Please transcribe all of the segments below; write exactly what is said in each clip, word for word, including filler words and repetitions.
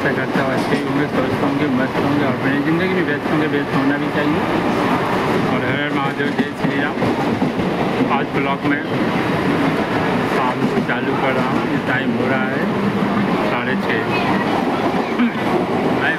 आशा करता हूँ अच्छे होंगे, स्वस्थ होंगे, मस्त होंगे और अपनी ज़िंदगी में व्यस्त होंगे। व्यस्त होना भी चाहिए। और हर हर महादेव, जय श्री राम। आज ब्लॉग में शाम को चालू कर रहा हूँ। ये टाइम हो रहा है साढ़े छः। मैं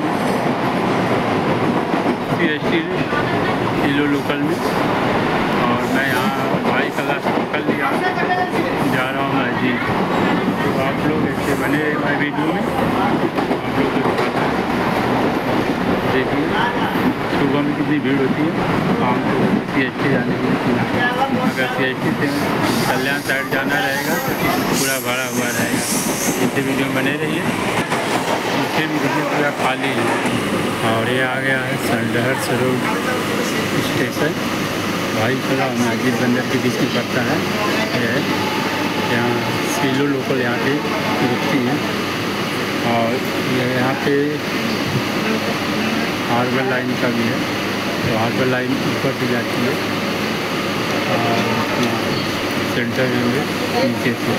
सी एस टी किलो लोकल में, और मैं यहाँ भाई क्लास कर लिया जा रहा हूँ मैं जी। तो आप लोग ऐसे बने हमारे वीडियो में, आप लोग को दिखाता है। देखिए सुबह में कितनी भीड़ होती है शाम को सी एस टी जाने के लिए। अगर सी एस टी से कल्याण साइड जाना रहेगा तो पूरा भरा हुआ रहेगा। इसे वीडियो में बने रहिए। पीछे भी देखिए पूरा खाली है। और ये आ गया है संडहर रोड स्टेशन। भाई खड़ा मस्जिद बंदर के बीच में पड़ता है। ये यहाँ सीलो लोकल यहाँ पे रुकती हैं। और ये यहाँ पे हार्बर लाइन का भी है, तो हार्बर लाइन ऊपर से जाती है और अपना सेंटर में नीचे से।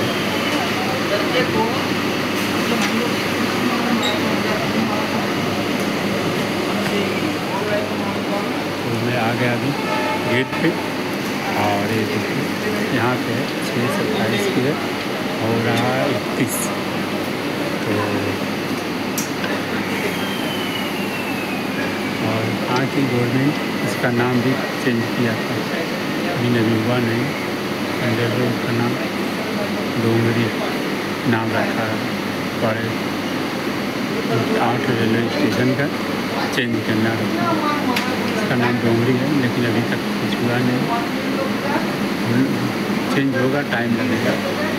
तो मैं आ गया अभी गेट पे, और ये देखिए यहाँ पे छः सत्ताईस की है, हो रहा है इकतीस। तो और यहाँ की गवर्नमेंट इसका नाम भी चेंज किया था, अभी नवी हुआ नहीं। अंडर रोड का नाम डोंगरी नाम रखा है। पर आठ रेलवे स्टेशन का चेंज करना है, इसका नाम डोंगरी है, लेकिन अभी तक कुछ हुआ नहीं। चेंज होगा, टाइम लगेगा।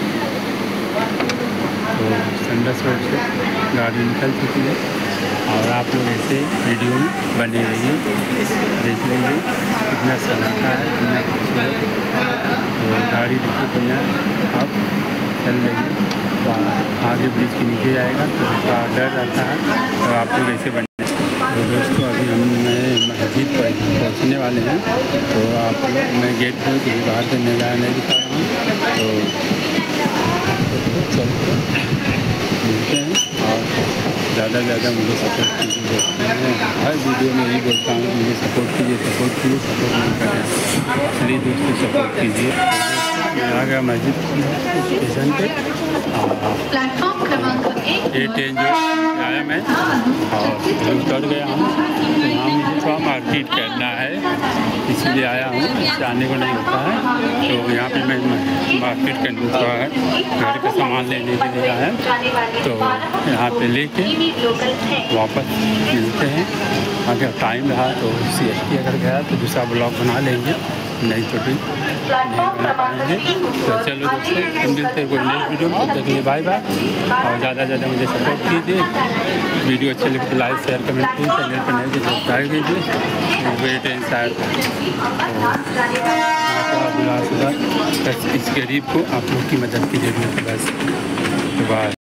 तो संडस रोड से गाड़ी निकल चुकी है, और आप लोग ऐसे वीडियो में बने रहिए। देख लीजिए कितना सन्नाटा है, कितना खूबसूरत। तो गाड़ी देखिए कितना आप चल रही है। तो आगे ब्रिज के नीचे जाएगा तो उसका डर रहता है, तो आप लोग ऐसे बने। तो दोस्तों अभी हम मस्जिद पर पहुँचने वाले हैं। तो आप मैं गेट पर किसी बाहर से नज़ारा नहीं दिखा रहा हूँ। तो चलते मिलते हैं, और ज़्यादा से ज़्यादा मुझे सपोर्ट कीजिए। मैं हर वीडियो में यही बोलता हूँ, मुझे सपोर्ट कीजिए, सपोर्ट कीजिए, सपोर्ट नहीं करें। इसलिए दोस्तों सपोर्ट कीजिए। मैं आ गया मस्जिद स्टेशन पे, ये ट्रेन जो आया मैं और उतर गया हूँ। तो यहाँ मुझे थोड़ा मार्केट करना है, इसलिए आया हूँ। जाने को नहीं होता है, तो यहाँ पे मैं मार्केट करने थोड़ा है, घर का सामान लेने के लिए आया। तो यहाँ पे लेके वापस मिलते हैं। अगर टाइम रहा तो सी एस टी अगर गया तो दूसरा ब्लॉग बना लेंगे, नहीं तो भी नहीं बना पाएंगे। तो चलो दोस्तों मिलते हैं कोई नेक्स्ट वीडियो में। तब तक के लिए बाय बाय, और ज़्यादा से ज़्यादा मुझे सपोर्ट कीजिए। वीडियो अच्छे लगे तो लाइक शेयर कमेंट कीजिए, चैनल पर नए तो सब्सक्राइब कीजिए। वेट एंड साइड बस इस गरीब को आप लोग की मदद की जरूरत है बस। तो बाय।